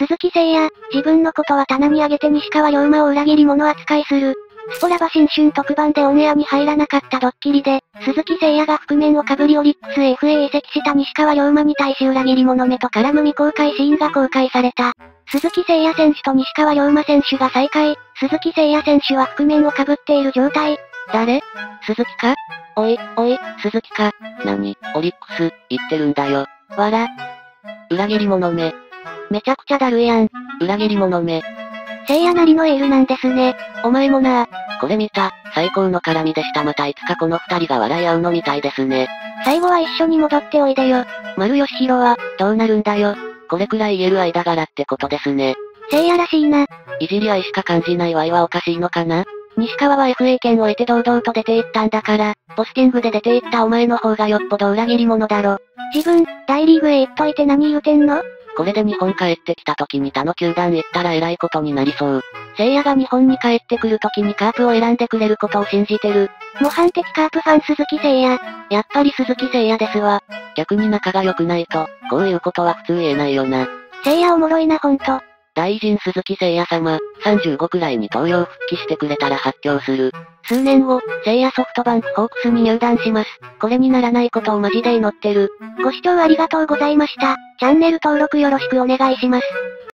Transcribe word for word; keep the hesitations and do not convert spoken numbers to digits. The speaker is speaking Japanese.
鈴木誠也、自分のことは棚に上げて西川龍馬を裏切り者扱いする。スポラバ新春特番でオンエアに入らなかったドッキリで、鈴木誠也が覆面をかぶりオリックス エフエー 移籍した西川龍馬に対し裏切り者めと絡む未公開シーンが公開された。鈴木誠也選手と西川龍馬選手が再会。鈴木誠也選手は覆面をかぶっている状態。 誰？鈴木か？おい、おい、鈴木か。何、オリックス、言ってるんだよ。 わら。 裏切り者め。 めちゃくちゃだるいやん。 裏切り者め。 聖夜なりのエールなんですね。 お前もな。これ見た。最高の絡みでした。またいつかこの二人が笑い合うのみたいですね。 最後は一緒に戻っておいでよ。 丸吉弘は、どうなるんだよ。これくらい言える間柄ってことですね。 聖夜らしいな。 いじり合いしか感じないワイはおかしいのかな？ 西川は エフエー 権を得て堂々と出て行ったんだから、 ポスティングで出て行ったお前の方がよっぽど裏切り者だろ。 自分、大リーグへ行っといて何言うてんの？ これで日本帰ってきた時に他の球団行ったら偉いことになりそう。 聖夜が日本に帰ってくる時にカープを選んでくれることを信じてる。模範的カープファン鈴木誠也。 やっぱり鈴木誠也ですわ。逆に仲が良くないと、こういうことは普通言えないよな。 誠也おもろいなほんと。 大臣鈴木誠也様、さんじゅうごくらいに東洋復帰してくれたら発狂する。 数年後、誠也ソフトバンクホークスに入団します。これにならないことをマジで祈ってる。ご視聴ありがとうございました。チャンネル登録よろしくお願いします。